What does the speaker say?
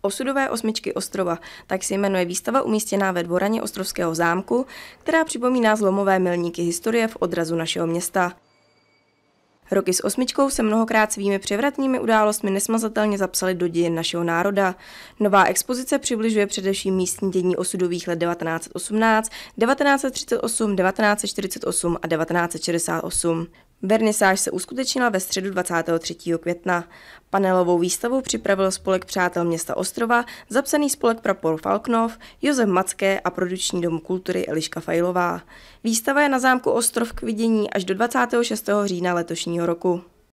Osudové osmičky ostrova, tak se jmenuje výstava umístěná ve dvoraně Ostrovského zámku, která připomíná zlomové milníky historie v odrazu našeho města. Roky s osmičkou se mnohokrát svými převratnými událostmi nesmazatelně zapsaly do dějin našeho národa. Nová expozice přibližuje především místní dění osudových let 1918, 1938, 1948 a 1968. Vernisáž se uskutečnila ve středu 23. května. Panelovou výstavu připravil spolek Přátel města Ostrova, zapsaný spolek Prapor Falknov, Josef Macké a produční dom kultury Eliška Fajlová. Výstava je na zámku Ostrov k vidění až do 26. října letošního roku.